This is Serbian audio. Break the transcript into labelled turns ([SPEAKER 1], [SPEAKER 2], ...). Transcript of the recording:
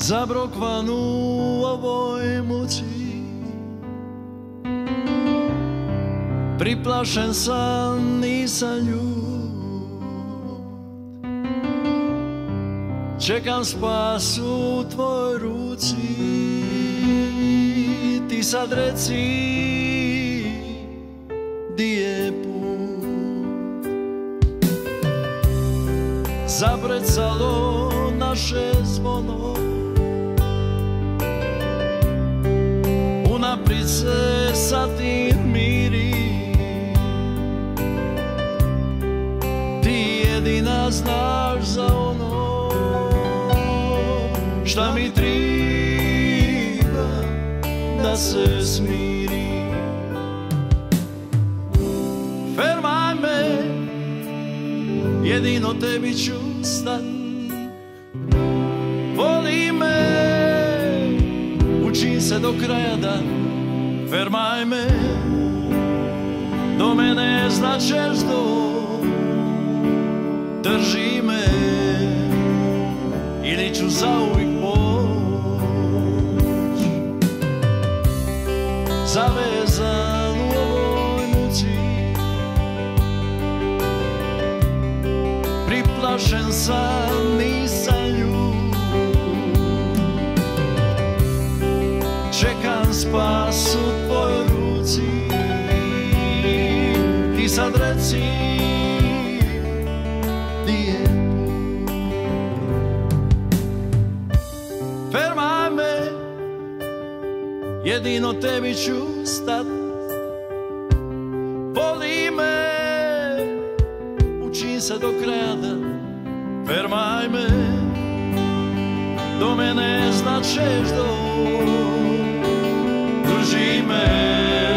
[SPEAKER 1] zabrokvanu u ovoj muci. Priplašen sam, nisam ljud, čekam spas u tvoj ruci. Ti sad reci di je put. Zabrecalo naše zvono, unaprijed se sa tim miri. Ti jedina znaš za ono šta mi triba da se smiri. Fermaj me, jedino tebi ću stat. Voli me, učim se do kraja dan. Fermaj me, do mene značeš do. Drži me, ili ću zauvijek poć. Zavezan u ovoj muci, priplašen sam, nisam ljud, čekam spas u tvojoj ruci. Ti sad reci di je put. Fermaj me, jedino tebi ću stat. Voli me, učim se do kraja dan. Fermaj me, do mene značeš do. Drži me,